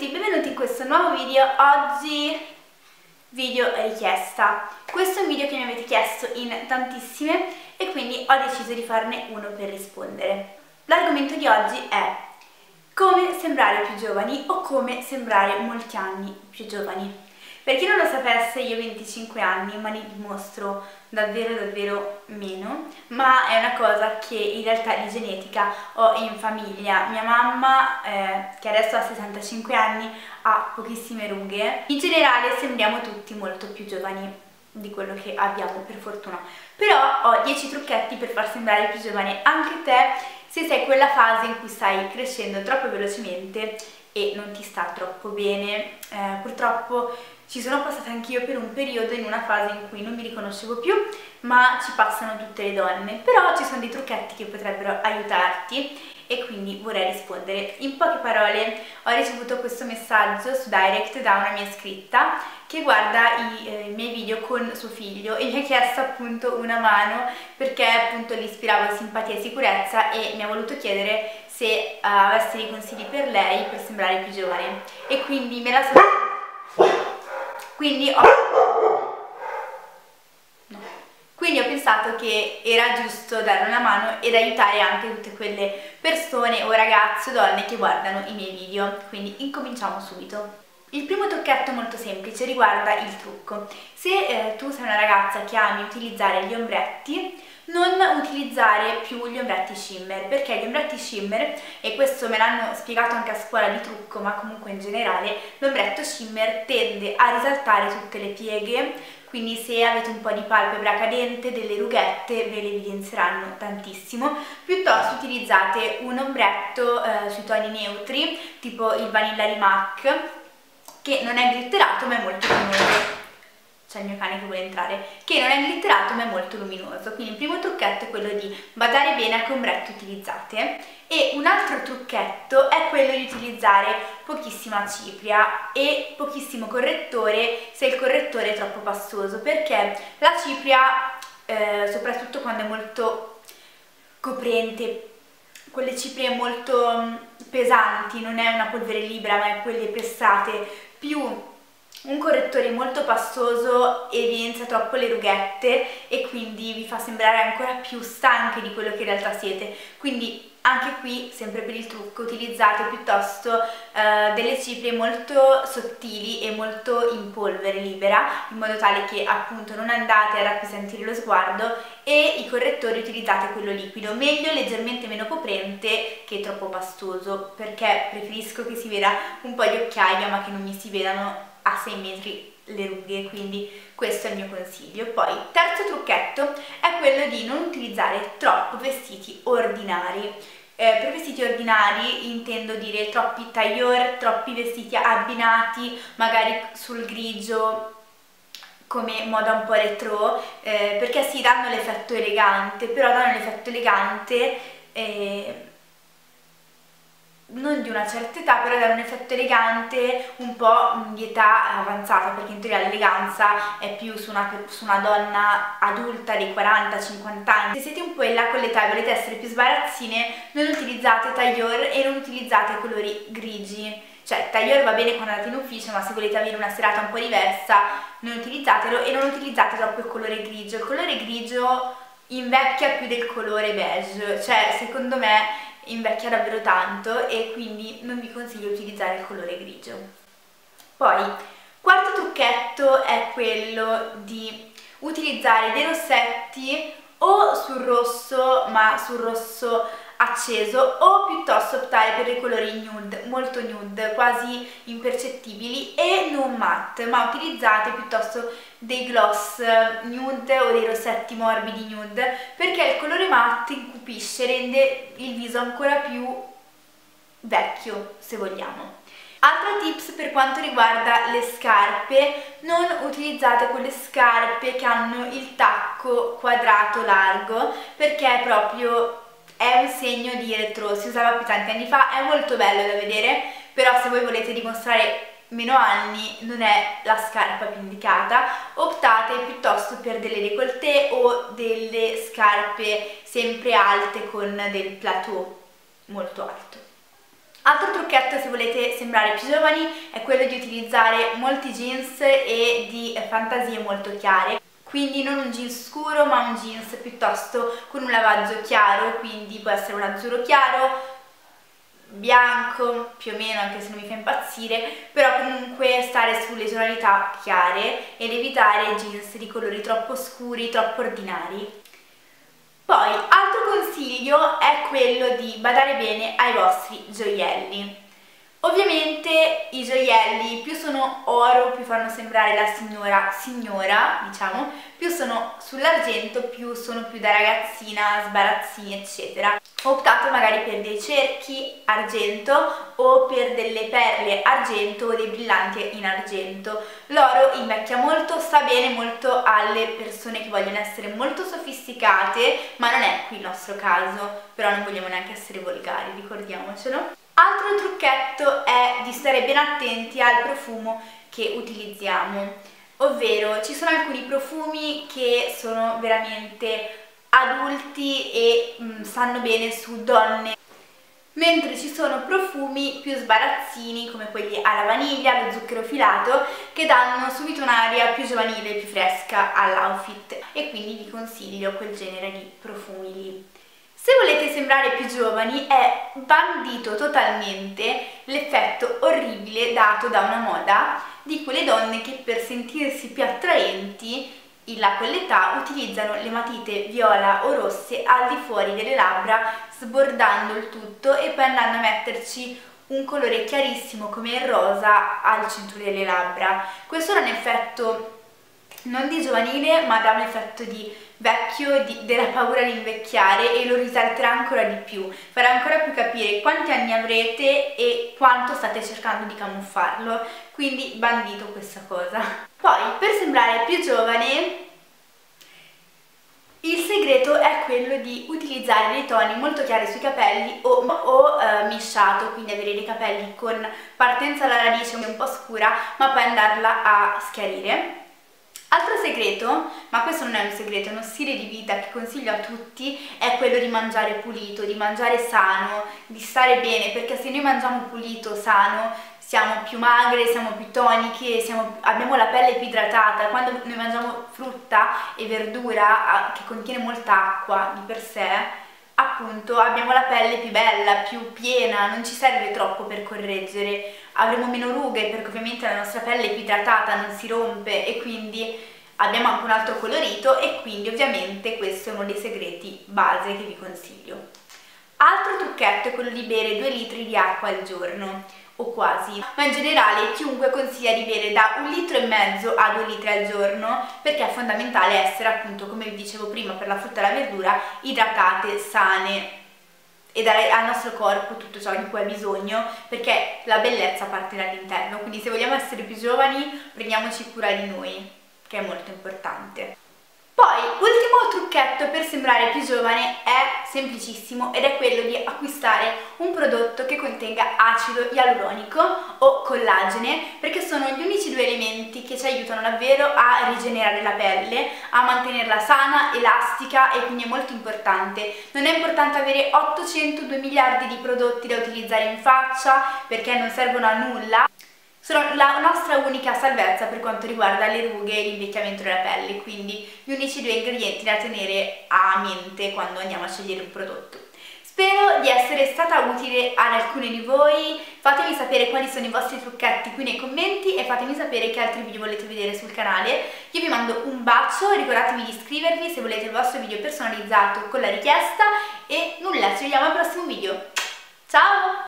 tutti, benvenuti in questo nuovo video. Oggi video richiesta. Questo è un video che mi avete chiesto in tantissime e quindi ho deciso di farne uno per rispondere. L'argomento di oggi è come sembrare più giovani o come sembrare molti anni più giovani. Per chi non lo sapesse, io ho 25 anni, ma ne dimostro davvero meno, ma è una cosa che in realtà di genetica ho in famiglia. Mia mamma, che adesso ha 65 anni, ha pochissime rughe. In generale sembriamo tutti molto più giovani di quello che abbiamo, per fortuna. Però ho 10 trucchetti per far sembrare più giovane anche te, se sei in quella fase in cui stai crescendo troppo velocemente e non ti sta troppo bene. Purtroppo ci sono passata anch'io per un periodo in una fase in cui non mi riconoscevo più, ma ci passano tutte le donne. Però ci sono dei trucchetti che potrebbero aiutarti e quindi vorrei rispondere. In poche parole, ho ricevuto questo messaggio su Direct da una mia iscritta che guarda i miei video con suo figlio e mi ha chiesto appunto una mano perché appunto gli ispiravo simpatia e sicurezza e mi ha voluto chiedere se avessi dei consigli per lei per sembrare più giovane, e quindi me la Quindi ho pensato che era giusto dare una mano ed aiutare anche tutte quelle persone o ragazze o donne che guardano i miei video. Quindi incominciamo subito. Il primo trucchetto molto semplice riguarda il trucco. Se tu sei una ragazza che ami utilizzare gli ombretti, non utilizzare più gli ombretti shimmer, perché gli ombretti shimmer, e questo me l'hanno spiegato anche a scuola di trucco, ma comunque in generale, l'ombretto shimmer tende a risaltare tutte le pieghe, quindi se avete un po' di palpebra cadente, delle rughette, ve le evidenzieranno tantissimo. Piuttosto utilizzate un ombretto sui toni neutri, tipo il Vanilla di MAC, che non è glitterato ma è molto luminoso. C'è il mio cane che vuole entrare. Che non è glitterato ma è molto luminoso. Quindi il primo trucchetto è quello di badare bene a che ombretto utilizzate, e un altro trucchetto è quello di utilizzare pochissima cipria e pochissimo correttore se il correttore è troppo pastoso, perché la cipria, soprattutto quando è molto coprente, quelle ciprie molto pesanti, non è una polvere libera ma è quelle pressate, più un correttore molto pastoso evidenzia troppo le rughette e quindi vi fa sembrare ancora più stanche di quello che in realtà siete. Quindi anche qui, sempre per il trucco, utilizzate piuttosto delle ciprie molto sottili e molto in polvere libera, in modo tale che appunto non andate ad appesantire lo sguardo, e i correttori utilizzate quello liquido, meglio leggermente meno coprente che troppo pastoso, perché preferisco che si veda un po' di occhiaia ma che non mi si vedano a 6 metri le rughe, quindi questo è il mio consiglio. Poi, terzo trucchetto è quello di non utilizzare troppo vestiti ordinari. Per vestiti ordinari intendo dire troppi tailleur, troppi vestiti abbinati, magari sul grigio, come moda un po' retro, perché sì, danno l'effetto elegante, però danno l'effetto elegante non di una certa età, però dare un effetto elegante un po' di età avanzata, perché in teoria l'eleganza è più su una donna adulta dei 40-50 anni. Se siete un po' in là con l'età e volete essere più sbarazzine, non utilizzate tailleur e non utilizzate colori grigi. Cioè, tailleur va bene quando andate in ufficio, ma se volete avere una serata un po' diversa non utilizzatelo, e non utilizzate troppo il colore grigio. Il colore grigio invecchia più del colore beige, cioè secondo me invecchia davvero tanto, e quindi non vi consiglio di utilizzare il colore grigio. Poi, quarto trucchetto è quello di utilizzare dei rossetti o sul rosso, ma sul rosso acceso, o piuttosto optare per dei colori nude, molto nude, quasi impercettibili, e non matte, ma utilizzate piuttosto dei gloss nude o dei rossetti morbidi nude, perché il colore matte incupisce, rende il viso ancora più vecchio, se vogliamo. Altro tips per quanto riguarda le scarpe: non utilizzate quelle scarpe che hanno il tacco quadrato largo, perché proprio è un segno di retro, si usava più tanti anni fa, è molto bello da vedere, però se voi volete dimostrare meno anni non è la scarpa più indicata. Optate piuttosto per delle décolleté o delle scarpe sempre alte con del plateau molto alto. Altro trucchetto, se volete sembrare più giovani, è quello di utilizzare molti jeans e di fantasie molto chiare. Quindi non un jeans scuro, ma un jeans piuttosto con un lavaggio chiaro, quindi può essere un azzurro chiaro, bianco, più o meno, anche se non mi fa impazzire, però comunque stare sulle tonalità chiare ed evitare jeans di colori troppo scuri, troppo ordinari. Poi, altro consiglio è quello di badare bene ai vostri gioielli. Ovviamente i gioielli, più sono oro, più fanno sembrare la signora, diciamo, più sono sull'argento, più sono più da ragazzina, sbarazzini, eccetera. Ho optato magari per dei cerchi argento o per delle perle argento o dei brillanti in argento. L'oro invecchia molto, sta bene molto alle persone che vogliono essere molto sofisticate, ma non è qui il nostro caso, però non vogliamo neanche essere volgari, ricordiamocelo. Altro trucchetto è di stare ben attenti al profumo che utilizziamo, ovvero ci sono alcuni profumi che sono veramente adulti e stanno bene su donne, mentre ci sono profumi più sbarazzini come quelli alla vaniglia, allo zucchero filato, che danno subito un'aria più giovanile e più fresca all'outfit, e quindi vi consiglio quel genere di profumi lì. Se volete sembrare più giovani è bandito totalmente l'effetto orribile dato da una moda di quelle donne che per sentirsi più attraenti in là con l'età utilizzano le matite viola o rosse al di fuori delle labbra, sbordando il tutto e poi andando a metterci un colore chiarissimo come il rosa al centro delle labbra. Questo è un effetto non di giovanile, ma dà un effetto di vecchio, della paura di invecchiare, e lo risalterà ancora di più, farà ancora più capire quanti anni avrete e quanto state cercando di camuffarlo, quindi bandito questa cosa. Poi, per sembrare più giovane, il segreto è quello di utilizzare dei toni molto chiari sui capelli o misciato, quindi avere dei capelli con partenza alla radice un po' scura, ma poi andarla a schiarire. Altro segreto, ma questo non è un segreto, è uno stile di vita che consiglio a tutti, è quello di mangiare pulito, di mangiare sano, di stare bene, perché se noi mangiamo pulito, sano, siamo più magre, siamo più toniche, abbiamo la pelle più idratata. Quando noi mangiamo frutta e verdura che contiene molta acqua di per sé, appunto abbiamo la pelle più bella, più piena, non ci serve troppo per correggere, avremo meno rughe perché ovviamente la nostra pelle è più idratata, non si rompe, e quindi abbiamo anche un altro colorito, e quindi ovviamente questo è uno dei segreti base che vi consiglio. Altro trucchetto è quello di bere 2 litri di acqua al giorno, o quasi, ma in generale chiunque consiglia di bere da 1,5 litri a 2 litri al giorno, perché è fondamentale essere, appunto, come vi dicevo prima, per la frutta e la verdura, idratate, sane, e dare al nostro corpo tutto ciò di cui ha bisogno, perché la bellezza parte dall'interno. Quindi se vogliamo essere più giovani, prendiamoci cura di noi, che è molto importante. Poi, ultimo trucchetto per sembrare più giovane è semplicissimo, ed è quello di acquistare un prodotto che contenga acido ialuronico o collagene, perché sono gli unici 2 elementi che ci aiutano davvero a rigenerare la pelle, a mantenerla sana, elastica, e quindi è molto importante. Non è importante avere 802 miliardi di prodotti da utilizzare in faccia, perché non servono a nulla. Sono la nostra unica salvezza per quanto riguarda le rughe e l'invecchiamento della pelle, quindi gli unici 2 ingredienti da tenere a mente quando andiamo a scegliere un prodotto. Spero di essere stata utile ad alcuni di voi. Fatemi sapere quali sono i vostri trucchetti qui nei commenti, e fatemi sapere che altri video volete vedere sul canale. Io vi mando un bacio, ricordatevi di iscrivervi se volete il vostro video personalizzato con la richiesta, e nulla, ci vediamo al prossimo video. Ciao!